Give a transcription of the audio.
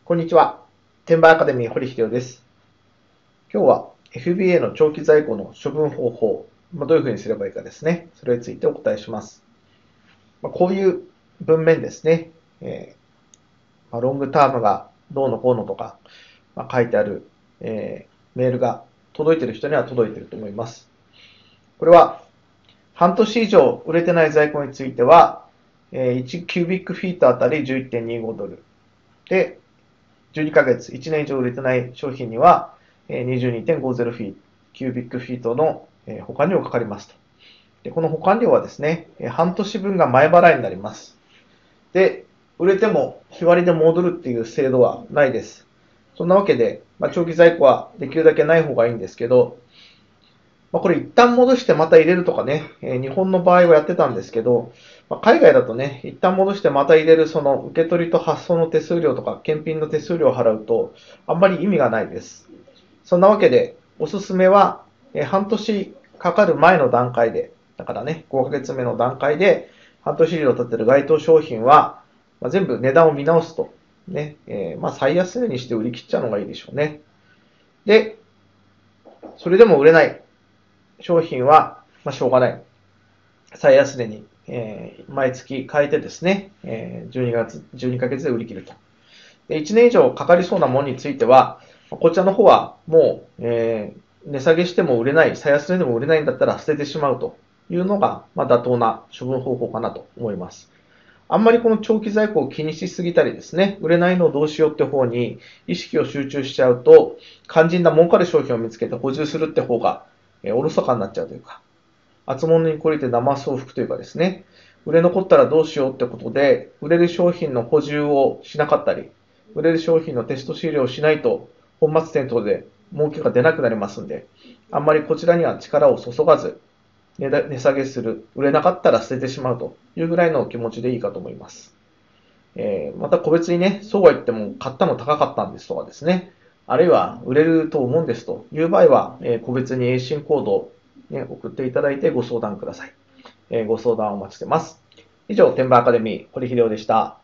こんにちは。転売アカデミー堀秀夫です。今日は FBA の長期在庫の処分方法、どういうふうにすればいいかですね。それについてお答えします。こういう文面ですね。ロングタームがどうのこうのとか、書いてある、メールが届いている人には届いていると思います。これは半年以上売れてない在庫については、1キュービックフィートあたり 11.25 ドル。で、12ヶ月、1年以上売れてない商品には、22.50 フィート、キュービックフィートの保管料がかかりますと。で、この保管料はですね、半年分が前払いになります。で、売れても日割りで戻るっていう制度はないです。そんなわけで、長期在庫はできるだけない方がいいんですけど、これ一旦戻してまた入れるとかね、日本の場合はやってたんですけど、海外だとね、一旦戻してまた入れるその受け取りと発送の手数料とか検品の手数料を払うと、あんまり意味がないです。そんなわけで、おすすめは、半年かかる前の段階で、だからね、5ヶ月目の段階で、半年以上経ってる該当商品は、全部値段を見直すと。ね、最安値にして売り切っちゃうのがいいでしょうね。で、それでも売れない。商品は、しょうがない。最安値に、毎月変えてですね、12ヶ月で売り切ると。で、1年以上かかりそうなものについては、こちらの方はもう、値下げしても売れない、最安値でも売れないんだったら捨ててしまうというのが、妥当な処分方法かなと思います。あんまりこの長期在庫を気にしすぎたりですね、売れないのをどうしようって方に意識を集中しちゃうと、肝心な儲かる商品を見つけて補充するって方が、おろそかになっちゃうというか、厚物に懲りて生送服というかですね、売れ残ったらどうしようってことで、売れる商品の補充をしなかったり、売れる商品のテスト終了をしないと、本末転倒で儲けが出なくなりますんで、あんまりこちらには力を注がず、値下げする、売れなかったら捨ててしまうというぐらいの気持ちでいいかと思います。また個別にね、そうは言っても買ったの高かったんですとかですね、あるいは売れると思うんですという場合は、個別に ASIN コードを、送っていただいてご相談ください。ご相談をお待ちしてます。以上、転売アカデミー、堀秀夫でした。